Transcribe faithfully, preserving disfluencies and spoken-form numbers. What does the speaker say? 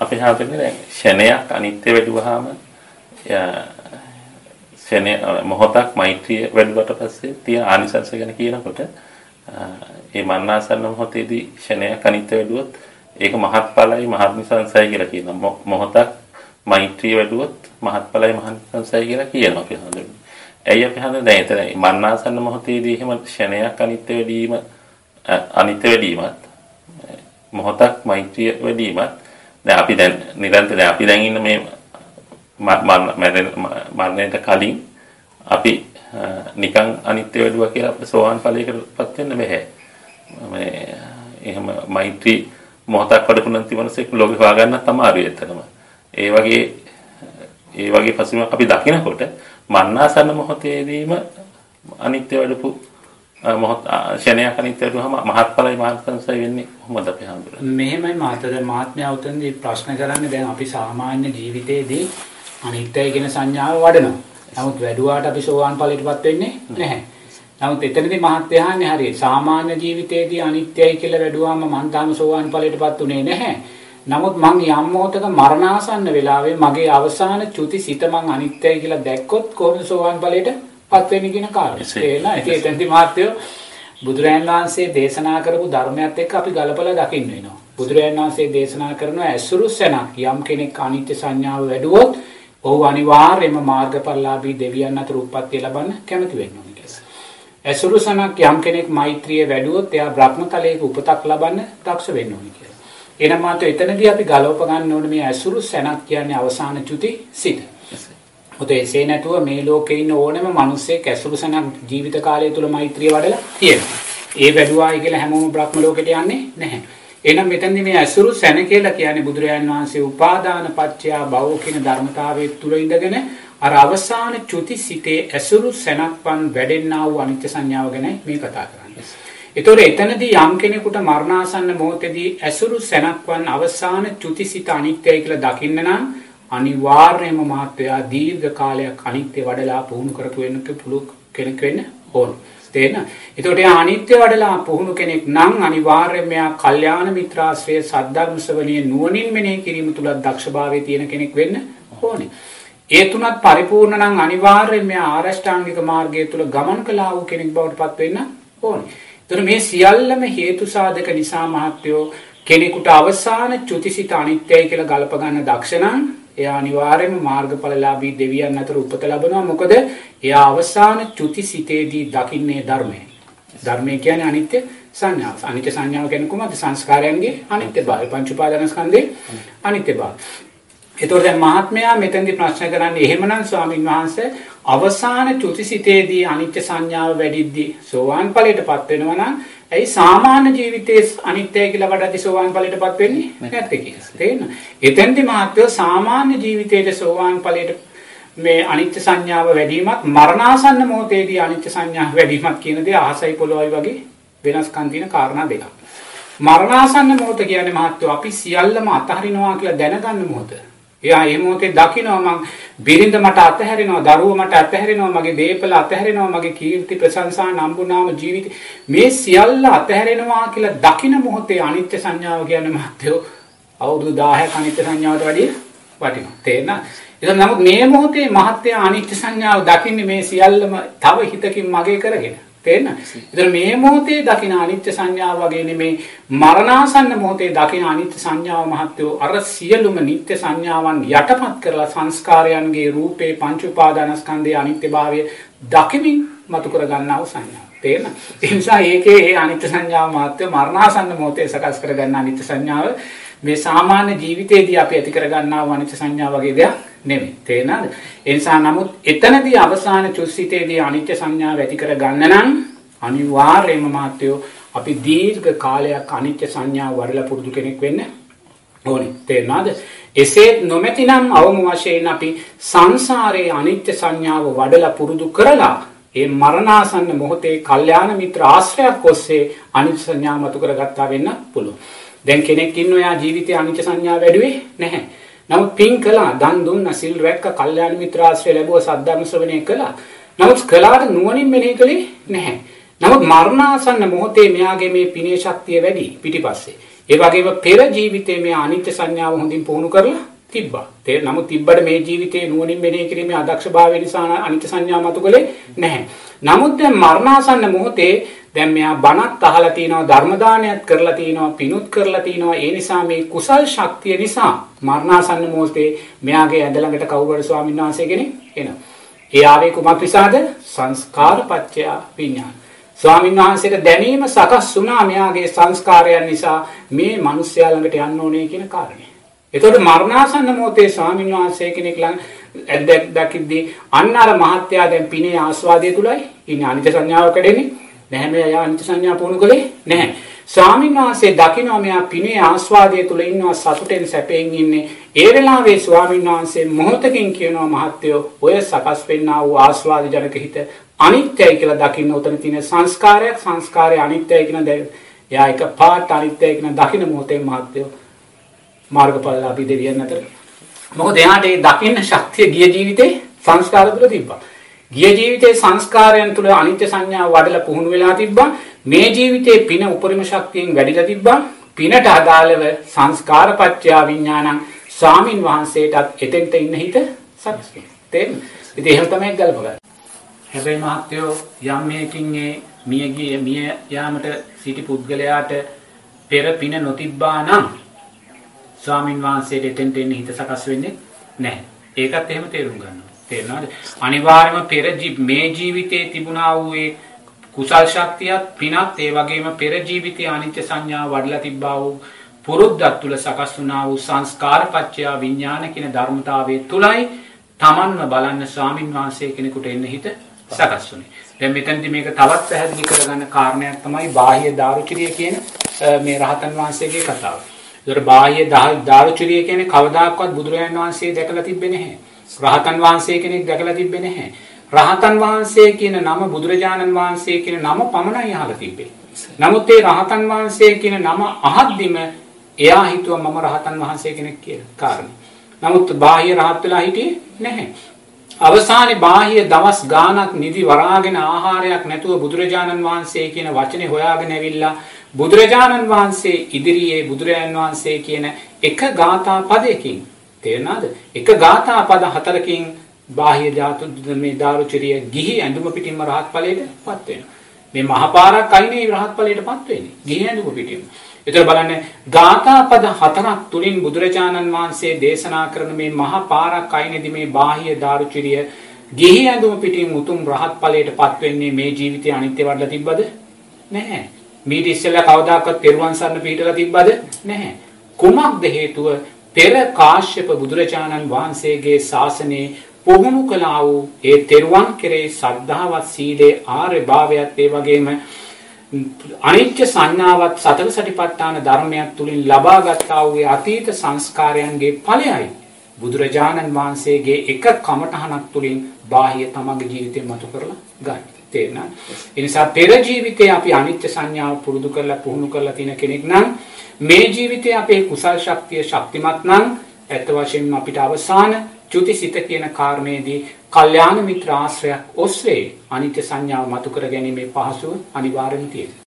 අපි හාතන්නේ දැන් ෂණයක් අනිත්‍ය වැඩුවාම ෂණය මොහොතක් මෛත්‍රිය වැඩුවට පස්සේ තියෙන ආනිසංස ගැන කියනකොට ඒ මරණාසන්න මොහොතේදී ෂණයක් අනිත්‍ය වැඩුවොත් ඒක මහත්ඵලයි මහත්නිසංසයි කියලා කියනවා. මොහොතක් මෛත්‍රිය වැඩුවොත් මහත්ඵලයි මහත්නිසංසයි කියලා කියනවා අපි හඳුන්වන්නේ. ඇයි අපි හඳුන්වන්නේ දැන් එතන මරණාසන්න මොහොතේදී එහෙම ෂණයක් අනිත්‍ය වැඩිම අනිත්‍ය වැඩිමත් මොහොතක් මෛත්‍රිය වැඩිමත් දැන් අපි දැන් නිරන්තරයෙන් අපි දැන් ඉන්න මේ මරණයට කලින් අපි නිකන් අනිත්‍ය වැඩුවා කියලා අපිට සෝවාන් ඵලයකටපත් වෙන්න බෑ. මේ එහෙම මෛත්‍රී මොහොතක් වඩපු නැති මිනිස්සෙක් ලෝකේ හොයාගන්න තමයි එතනම. ඒ වගේ ඒ වගේ පසුබිමක් අපි දකිනකොට මරණාසන්න මොහොතේදීම අනිත්‍ය වැඩපු මොහොත ෂණයක් අනිත්‍ය වැඩුවාම මහත්ඵලයි මහත්සංසය වෙන්නේ කොහොමද අපි හඳුනන්නේ? මෙහෙමයි මාතර මහත්මයා උතන්දී ප්‍රශ්න කරන්නේ දැන් අපි සාමාන්‍ය ජීවිතයේදී අනිත්‍යයි කියන සංඥාව වඩනවා. නමුත් වැඩුවාට අපි සෝවාන් ඵලයටපත් වෙන්නේ නැහැ. නමුත් එතනදී මහත්යහන්නේ හරියට සාමාන්‍ය ජීවිතයේදී අනිත්‍යයි කියලා වැඩුවාම මං තාම සෝවාන් ඵලයටපත් උනේ නැහැ. නමුත් මං යම් මොහොතක මරණාසන්න වෙලාවේ මගේ අවසාන චුති සිත මං අනිත්‍යයි කියලා දැක්කොත් කොහොමද සෝවාන් ඵලයටපත් වෙන්නේ කියන කාරණේ. තේරෙනවා? ඉතින් එතනදී මහත්යෝ බුදුරජාණන් වහන්සේ දේශනා කරපු ධර්මයත් එක්ක අපි ගලපලා දකින්න වෙනවා. බුදුරජාණන් වහන්සේ දේශනා කරන ඇසුරු සැනක් යම් කෙනෙක් අනිත්‍ය සංඥාව වැඩුවොත් ඔහු අනිවාර්යයෙන්ම මාර්ගඵලලාභී දෙවියන් අතර උප්පත්තිය ලබන්න කැමති වෙන්න ඕනේ කියලා. ඇසුරු සනක් යම් කෙනෙක් මෛත්‍රිය වැඩුවොත් එයා බ්‍රහ්මතලයක උපතක් ලබන්න දක්ෂ වෙන්න ඕනේ කියලා. එහෙනම් මාත් එතනදී අපි ගලවප ගන්න ඕනේ මේ ඇසුරු සනක් කියන්නේ අවසාන චුති සිත. මොකද එසේ නැතුව මේ ලෝකේ ඉන්න ඕනෑම මිනිස්සෙක් ඇසුරු සනක් ජීවිත කාලය තුල මෛත්‍රිය වඩලා තියෙනවා. ඒ වැඩුවායි කියලා හැමෝම බ්‍රහ්ම ලෝකෙට යන්නේ නැහැ. එහෙනම් මෙතනදී මේ ඇසුරු සැන කියලා කියන්නේ බුදුරජාණන් වහන්සේ උපාදාන පත්‍ය භව කියන ධර්මතාවයේ තුල ඉඳගෙන අර අවසාන චුති සිතේ ඇසුරු සැනක්වන් වැඩෙන්නා වූ අනිත්‍ය සංඥාව ගැන මේ කතා කරන්නේ. ඒතොර එතනදී යම් කෙනෙකුට මරණාසන්න මොහොතේදී ඇසුරු සැනක්වන් අවසාන චුති සිත අනිත්‍යයි කියලා දකින්න නම් අනිවාර්යයෙන්ම මහත්යා දීර්ඝ කාලයක් අනිත්‍ය වඩලා පුහුණු කරපු වෙන කෙනෙක් වෙන්න ඕන. තේරෙනවද? ඒතකොට එයා අනිත්‍ය වඩලා පුහුණු කෙනෙක් නම් අනිවාර්යයෙන්ම එයා කල්යාණ මිත්‍රාශ්‍රය සද්ධර්ම ශ්‍රවණිය නුවණින් මෙනෙහි කිරීම තුල දක්ෂභාවයේ තියෙන කෙනෙක් වෙන්න ඕනේ. ඒ තුනත් පරිපූර්ණ නම් අනිවාර්යයෙන්ම එයා ආරෂ්ඨාංගික මාර්ගය තුල ගමන් කළා වූ කෙනෙක් බවට පත් වෙන්න ඕනේ. ඒතකොට මේ සියල්ලම හේතු සාධක නිසා මහත්යෝ කෙනෙකුට අවසාන චුතිසිත අනිත්‍යයි කියලා ගලප ගන්න දක්ෂ නම් එයා අනිවාර්යයෙන්ම මාර්ගඵලලාභී දෙවියන් අතර උපත ලබනවා. මොකද එයා අවසාන චුතිසිතේදී දකින්නේ ධර්මය. ධර්මය කියන්නේ අනිත්‍ය සංඥාව. අනිත්‍ය සංඥාව කියන්නේ කොහොමද? සංස්කාරයන්ගේ අනිත්‍යභාවය, පංච උපාදානස්කන්ධේ අනිත්‍යභාවය. ඒතකොට දැන් මහත්මයා මෙතෙන්දී ප්‍රශ්න කරන්නේ එහෙමනම් ස්වාමින් වහන්සේ අවසාන චුතිසිතේදී අනිත්‍ය සංඥාව වැඩිද්දී සෝවාන් ඵලයටපත් වෙනවා නම් ඇයි සාමාන්‍ය ජීවිතයේ අනිත්‍යයි කියලා වඩාදී සෝවාන් ඵලයටපත් වෙන්නේ නැත්තේ කියලා. තේරෙනවද? එතෙන්දී මහත්වෝ සාමාන්‍ය ජීවිතයේ සෝවාන් ඵලයට මේ අනිත්‍ය සංඥාව වැඩිමත් මරණාසන්න මොහොතේදී අනිත්‍ය සංඥාව වැඩිමත් කියන දේ අහසයි පොළොවයි වගේ වෙනස්කම් තියෙන කාරණා දෙකක්. මරණාසන්න මොහොත කියන්නේ මහත්වෝ අපි සියල්ලම අතහරිනවා කියලා දැනගන්න මොහොත. එයා මේ මොහොතේ දකිනවා මං බිරිඳ මට අතහැරෙනවා, දරුවෝ මට අතහැරෙනවා, මගේ දේපල අතහැරෙනවා, මගේ කීර්ති ප්‍රශංසා නම්බුනාම ජීවිත මේ සියල්ල අතහැරෙනවා කියලා දකින මොහොතේ අනිත්‍ය සංඥාව කියන්නේ මහත්යෝ අවුරුදු දහයක අනිත්‍ය සංඥාවට වැඩිය වටිනවා. තේරෙනවද? ඒක නමුත් මේ මොහොතේ මහත්ය අනිත්‍ය සංඥාව දකින්නේ මේ සියල්ලම තව හිතකින් මගේ කරගෙන. තේරෙනවද? ඒතර මේ මොහොතේ දකින අනිත්‍ය සංඥාව වගේ නෙමේ මරණාසන්න මොහොතේ දකින අනිත්‍ය සංඥාව මහත්යෝ අර සියලුම නිත්‍ය සංඥාවන් යටපත් කරලා සංස්කාරයන්ගේ රූපේ පංච උපාදානස්කන්ධයේ අනිත්‍යභාවය දකිමින් මතු කර ගන්නා වූ සංඥාව. තේරෙනවද? ඒ නිසා ඒකේ ඒ අනිත්‍ය සංඥාව මහත්යෝ මරණාසන්න මොහොතේ සකස් කර ගන්න අනිත්‍ය සංඥාව මේ සාමාන්‍ය ජීවිතයේදී අපි ඇති කර ගන්නා වූ අනිත්‍ය සංඥාව වගේ දෙයක් නෙමෙයි. තේරෙනවද? ඒ නිසා නමුත් එතනදී අවසාන චුස්සිතේදී අනිත්‍ය සංඥාව ඇති කර ගන්න නම් අනිවාර්යයෙන්ම මාත්‍යෝ අපි දීර්ඝ කාලයක් අනිත්‍ය සංඥාව වඩලා පුරුදු කෙනෙක් වෙන්න ඕනේ. තේරෙනවද? එසේ නොමැතිනම් අවම වශයෙන් අපි සංසාරයේ අනිත්‍ය සංඥාව වඩලා පුරුදු කරලා ඒ මරණාසන්න මොහොතේ කල්යාණ මිත්‍ර ආශ්‍රයයක් ඔස්සේ අනිත්‍ය සංඥාව මතු කරගත්තා වෙන්න පුළුවන්. දැන් කෙනෙක් ඉන්නවා යා ජීවිතේ අනිත්‍ය සංඥාව වැඩුවේ නැහැ. නමුත් පින් කළා, දන් දුන්නා, සිල් රැක්ක, කල්යාණ මිත්‍ර ආශ්‍රය ලැබුවා, සද්ධර්ම ශ්‍රවණය කළා. නමුත් කළාට නුවණින් මෙනෙහි කළේ නැහැ. නමුත් මරණාසන්න මොහොතේ මෙයාගේ මේ පිනේ ශක්තිය වැඩි පිටිපස්සේ. ඒ වගේම පෙර ජීවිතයේ මේ අනිත්‍ය සංඥාව හොඳින් පුහුණු කරලා තිබ්බා. ඒ නමුත් තිබ්බට මේ ජීවිතේ නුවණින් මෙනෙහි කිරීමේ අදක්ෂභාවය නිසා අනිත්‍ය සංඥා මතුකලේ නැහැ. නමුත් දැන් මරණාසන්න මොහොතේ දැන් මෙයා බණත් අහලා තිනවා, ධර්ම දානයත් කරලා තිනවා, පිනුත් කරලා තිනවා. ඒ නිසා මේ කුසල් ශක්තිය නිසා මරණාසන්න මොහොතේ මෙයාගේ ඇඳ ළඟට කවුරුහරි ස්වාමීන් වහන්සේ කෙනෙක් එනවා. ඒ ආවේ කුමක් නිසාද? සංස්කාරපච්චය විඥාන. ස්වාමීන් වහන්සේට දැනීම සකස් වුණා මෙයාගේ සංස්කාරයන් නිසා මේ මිනිස්යා ළඟට යන්න ඕනේ කියන කාරණේ. එතකොට මරණාසන්න මොහොතේ ස්වාමීන් වහන්සේ කෙනෙක් ළඟ ඇද්දක් දකිද්දී අන්න අර මහත්යා දැන් පිනේ ආස්වාදයේ තුලයි ඉන්නේ. අනිත්‍ය සංඥාව කැඩෙන්නේ නැහැ. මෙයා අනිත්‍ය සංඥා පුහුණු කළේ නැහැ. ස්වාමීන් වහන්සේ දකිනවා මෙයා පිනේ ආස්වාදයේ තුල ඉන්නවා, සතුටෙන් සැපෙන් ඉන්නේ. ඒ වෙලාවේ ස්වාමීන් වහන්සේ මොහොතකින් කියනවා මහත්යෝ ඔය සකස් වෙන්නා වූ ආස්වාද ජනක හිත අනිත්‍යයි කියලා දකින්න. උතන තියෙන සංස්කාරයක් සංස්කාරය අනිත්‍යයි කියන දේ එයා එක පාට අනිත්‍යයි කියන දකින්න මොහොතේ මහත්යෝ මාර්ගඵල අපි දෙවියන් අතර. මොකද එයාට ඒ දකින්න ශක්තිය ගිය ජීවිතේ සංස්කාර තුළ තිබ්බා. ගිය ජීවිතේ සංස්කාරයන් තුළ අනිත්‍ය සංඥාව වඩලා පුහුණු වෙලා තිබ්බා. මේ ජීවිතේ පින උපරිම ශක්තියෙන් වැඩිලා තිබ්බා. පිනට අදාළව සංස්කාරපච්චය විඥානං ස්වාමින් වහන්සේටත් එතෙන්ට ඉන්න හිත සත්‍ය. තේරෙනවද? ඉතින් එහෙම තමයි ගල්පගන්න. හැබැයි මහත්යෝ යම් මේකින් මේ මියගිය මිය යාමට සිටි පුද්ගලයාට පෙර පින නොතිබ්බා නම් ස්වාමින් වහන්සේට එතෙන්ට එන්න හිත සකස් වෙන්නේ නැහැ. ඒකත් එහෙම තේරුම් ගන්න ඕනේ. තේරෙනවද? අනිවාර්යයෙන්ම පෙර මේ ජීවිතයේ තිබුණා වූ ඒ කුසල් ශක්තියත් පිනත් ඒ වගේම පෙර ජීවිතයේ අනිත්‍ය සංඥාව වඩලා තිබ්බා වූ පුරුද්දක් තුල සකස් වුණා වූ සංස්කාරපච්චය විඥාන කියන ධර්මතාවයේ තුලයි තමන්ව බලන්න ස්වාමින් වහන්සේ කෙනෙකුට එන්න හිත සකස් වුනේ. දැන් මෙතනදී මේක තවත් පැහැදිලි කරගන්න කාරණයක් තමයි බාහ්‍ය දාරුචිරිය කියන මේ රහතන් වහන්සේගේ කතාව. ඒතර බාහ්‍ය දාරුචිරිය කියන්නේ කවදාකවත් බුදුරජාණන් වහන්සේ දැකලා තිබෙන්නේ නැහැ. රහතන් වහන්සේ කෙනෙක් දැකලා තිබෙන්නේ නැහැ. රහතන් වහන්සේ කියන නම බුදුරජාණන් වහන්සේ කියන නම පමණයි අහලා තිබෙන්නේ. නමුත් ඒ රහතන් වහන්සේ කියන නම අහද්දිම එයා හිතුවා මම රහතන් වහන්සේ කෙනෙක් කියලා කාරණේ. නමුත් බාහ්‍ය රහත් වෙලා හිටියේ නැහැ. අවසානයේ බාහ්‍ය දවස් ගානක් නිදි වරාගෙන ආහාරයක් නැතුව බුදුරජාණන් වහන්සේ කියන වචනේ හොයාගෙන ඇවිල්ලා බුදුරජාණන් වහන්සේ ඉදිරියේ බුදුරජාණන් වහන්සේ කියන එක ගාථා පදයකින් තේරෙනවද? එක ගාථා පද හතරකින් බාහ්‍ය ධාතු මේ දාරුචරිය ගිහි ඇඳුම පිටින්ම රහත් ඵලයටපත් වෙනවා. මේ මහපාරක් අයිනේ රහත් ඵලයටපත් වෙන්නේ. ගිහි ඇඳුම පිටින්ම. ඒතර බලන්න ගාථා පද හතරක් තුලින් බුදුරජාණන් වහන්සේ දේශනා කරන මේ මහා පාරක් අයිනේදී මේ බාහ්‍ය දාරුචරිය ගිහි ඇඳුම පිටින් උතුම් රහත් ඵලයටපත් වෙන්නේ මේ ජීවිතය අනිත්‍ය වඩලා තිබ්බද? නැහැ. මීට ඉස්සෙල්ලා කවදාකවත් තෙරුවන් සරණ පිටලා තිබ්බද? නැහැ. කුමක්ද හේතුව? පෙර කාශ්‍යප බුදුරජාණන් වහන්සේගේ ශාසනයේ පුහුණු කළා වූ ඒ තෙරුවන් කෙරේ ශ්‍රද්ධාවත් සීලේ ආර්ය භාවයත් ඒ වගේම අනිත්‍ය සංඥාවත් සතර සටිපට්ඨාන ධර්මයක් තුලින් ලබා ගත්තා වූ අතීත සංස්කාරයන්ගේ ඵලයයි බුදුරජාණන් වහන්සේගේ එක කමඨහනක් තුලින් බාහ්‍ය තමගේ ජීවිතේ මතු කරලා ගන්න. තේරෙනවද? ඒ නිසා පෙර ජීවිතේ අපි අනිත්‍ය සංඥාව පුරුදු කරලා පුහුණු කරලා තියෙන කෙනෙක් නම් මේ ජීවිතේ අපේ කුසල් ශක්තිය ශක්තිමත් නම් ඇත්ත වශයෙන්ම අපිට අවසාන චුතිසිත කියන කාරණේදී කල්යාණ මිත්‍ර ආශ්‍රයක් ඔස්සේ අනිත්‍ය සංඥාව මතු කර ගැනීමේ පහසුව අනිවාර්යම තියෙනවා.